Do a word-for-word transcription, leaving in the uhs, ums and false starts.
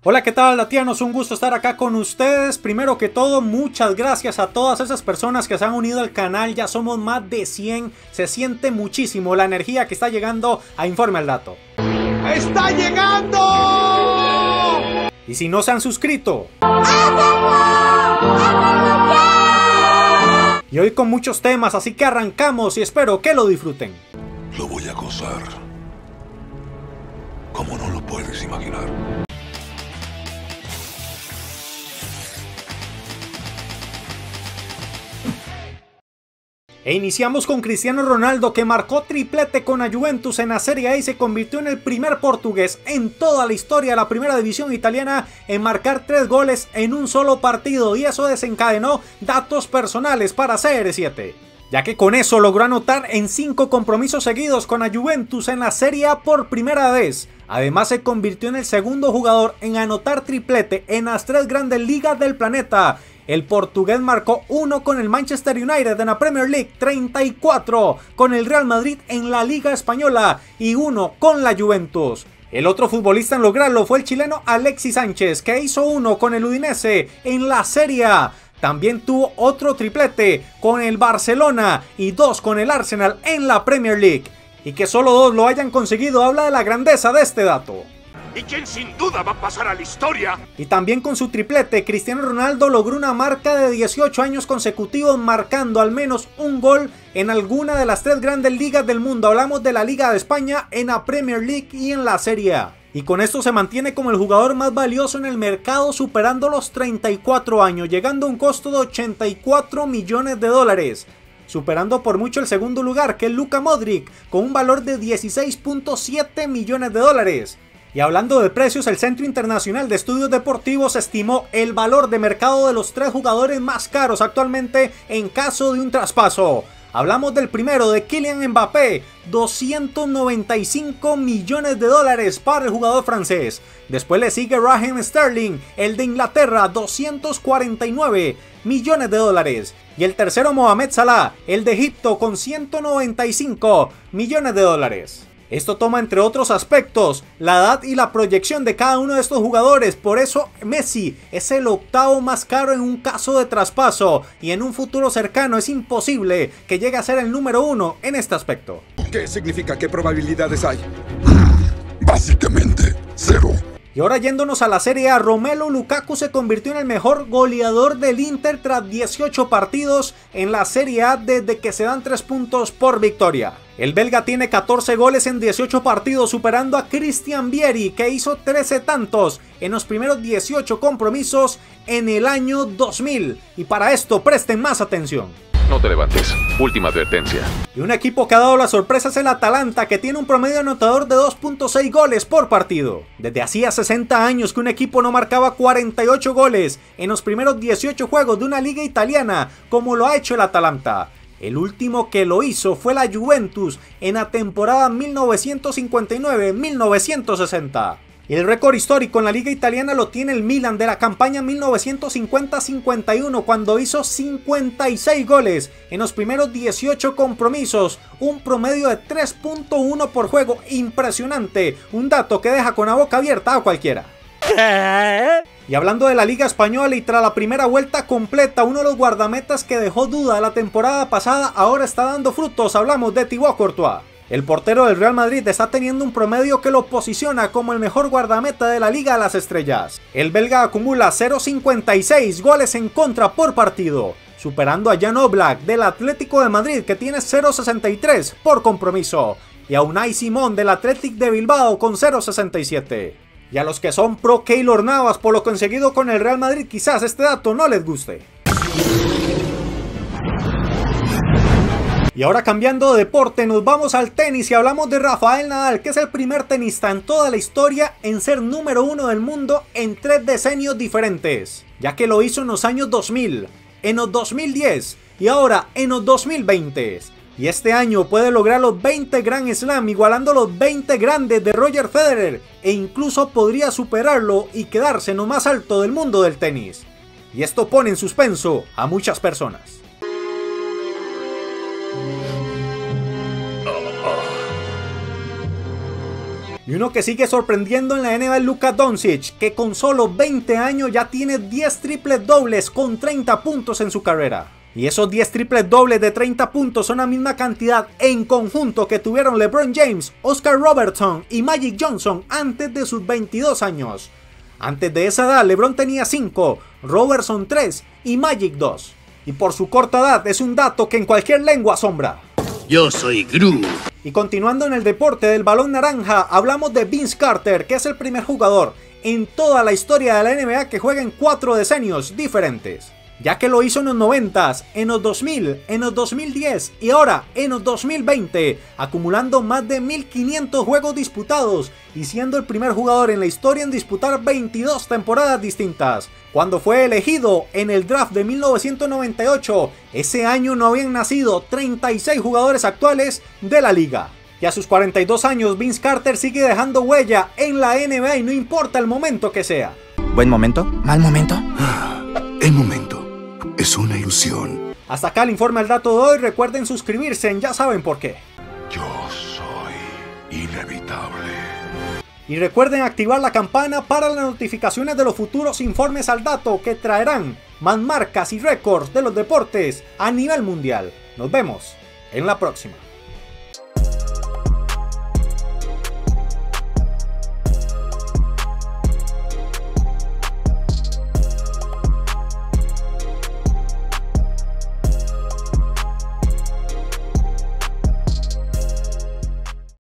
Hola, ¿qué tal, latianos? Un gusto estar acá con ustedes. Primero que todo, muchas gracias a todas esas personas que se han unido al canal. Ya somos más de cien. Se siente muchísimo la energía que está llegando a Informe al Dato. ¡Está llegando! Y si no se han suscrito, y hoy con muchos temas, así que arrancamos y espero que lo disfruten. Lo voy a gozar como no lo puedes imaginar. E iniciamos con Cristiano Ronaldo, que marcó triplete con la Juventus en la Serie A y se convirtió en el primer portugués en toda la historia de la primera división italiana en marcar tres goles en un solo partido, y eso desencadenó datos personales para C R siete, ya que con eso logró anotar en cinco compromisos seguidos con la Juventus en la Serie A por primera vez. Además, se convirtió en el segundo jugador en anotar triplete en las tres grandes ligas del planeta. El portugués marcó uno con el Manchester United en la Premier League, treinta y cuatro con el Real Madrid en la Liga Española y uno con la Juventus. El otro futbolista en lograrlo fue el chileno Alexis Sánchez, que hizo uno con el Udinese en la Serie A. También tuvo otro triplete con el Barcelona y dos con el Arsenal en la Premier League. Y que solo dos lo hayan conseguido habla de la grandeza de este dato. Y quien sin duda va a pasar a la historia. Y también con su triplete, Cristiano Ronaldo logró una marca de dieciocho años consecutivos marcando al menos un gol en alguna de las tres grandes ligas del mundo. Hablamos de la Liga de España, en la Premier League y en la Serie A. Y con esto se mantiene como el jugador más valioso en el mercado, superando los treinta y cuatro años, llegando a un costo de ochenta y cuatro millones de dólares. Superando por mucho el segundo lugar, que es Luka Modric, con un valor de dieciséis punto siete millones de dólares. Y hablando de precios, el Centro Internacional de Estudios Deportivos estimó el valor de mercado de los tres jugadores más caros actualmente en caso de un traspaso. Hablamos del primero, de Kylian Mbappé, doscientos noventa y cinco millones de dólares para el jugador francés. Después le sigue Raheem Sterling, el de Inglaterra, doscientos cuarenta y nueve millones de dólares. Y el tercero, Mohamed Salah, el de Egipto, con ciento noventa y cinco millones de dólares. Esto toma entre otros aspectos la edad y la proyección de cada uno de estos jugadores. Por eso Messi es el octavo más caro en un caso de traspaso, y en un futuro cercano es imposible que llegue a ser el número uno en este aspecto. ¿Qué significa? ¿Qué probabilidades hay? Básicamente, cero. Y ahora yéndonos a la Serie A, Romelu Lukaku se convirtió en el mejor goleador del Inter tras dieciocho partidos en la Serie A desde que se dan tres puntos por victoria. El belga tiene catorce goles en dieciocho partidos, superando a Christian Vieri, que hizo trece tantos en los primeros dieciocho compromisos en el año dos mil. Y para esto presten más atención. No te levantes. Última advertencia. Y un equipo que ha dado la sorpresa es el Atalanta, que tiene un promedio anotador de dos punto seis goles por partido. Desde hacía sesenta años que un equipo no marcaba cuarenta y ocho goles en los primeros dieciocho juegos de una liga italiana, como lo ha hecho el Atalanta. El último que lo hizo fue la Juventus en la temporada mil novecientos cincuenta y nueve mil novecientos sesenta. El récord histórico en la liga italiana lo tiene el Milan de la campaña mil novecientos cincuenta cincuenta y uno, cuando hizo cincuenta y seis goles en los primeros dieciocho compromisos, un promedio de tres punto uno por juego. Impresionante, un dato que deja con la boca abierta a cualquiera. Y hablando de la Liga Española, y tras la primera vuelta completa, uno de los guardametas que dejó duda la temporada pasada ahora está dando frutos. Hablamos de Thibaut Courtois. El portero del Real Madrid está teniendo un promedio que lo posiciona como el mejor guardameta de la Liga de las Estrellas. El belga acumula cero punto cincuenta y seis goles en contra por partido, superando a Jan Oblak del Atlético de Madrid, que tiene cero punto sesenta y tres por compromiso, y a Unai Simón del Athletic de Bilbao con cero punto sesenta y siete. Y a los que son pro Keylor Navas por lo conseguido con el Real Madrid, quizás este dato no les guste. Y ahora, cambiando de deporte, nos vamos al tenis y hablamos de Rafael Nadal, que es el primer tenista en toda la historia en ser número uno del mundo en tres decenios diferentes, ya que lo hizo en los años dos mil, en los dos mil diez y ahora en los dos mil veinte. Y este año puede lograr los veinte Grand Slam, igualando los veinte grandes de Roger Federer, e incluso podría superarlo y quedarse en lo más alto del mundo del tenis. Y esto pone en suspenso a muchas personas. Y uno que sigue sorprendiendo en la N B A es Luka Doncic, que con solo veinte años ya tiene diez triples dobles con treinta puntos en su carrera. Y esos diez triples dobles de treinta puntos son la misma cantidad en conjunto que tuvieron LeBron James, Oscar Robertson y Magic Johnson antes de sus veintidós años. Antes de esa edad, LeBron tenía cinco, Robertson tres y Magic dos. Y por su corta edad es un dato que en cualquier lengua asombra. Yo soy Gru. Y continuando en el deporte del balón naranja, hablamos de Vince Carter, que es el primer jugador en toda la historia de la N B A que juega en cuatro decenios diferentes, ya que lo hizo en los noventas, en los dos mil, en los dos mil diez y ahora en los dos mil veinte, acumulando más de mil quinientos juegos disputados y siendo el primer jugador en la historia en disputar veintidós temporadas distintas. Cuando fue elegido en el draft de mil novecientos noventa y ocho, ese año no habían nacido treinta y seis jugadores actuales de la liga. Y a sus cuarenta y dos años, Vince Carter sigue dejando huella en la N B A y no importa el momento que sea. ¿Buen momento? ¿Mal momento? El momento es una ilusión. Hasta acá el informe al dato de hoy. Recuerden suscribirse en Ya Saben Por Qué. Yo soy inevitable. Y recuerden activar la campana para las notificaciones de los futuros informes al dato que traerán más marcas y récords de los deportes a nivel mundial. Nos vemos en la próxima.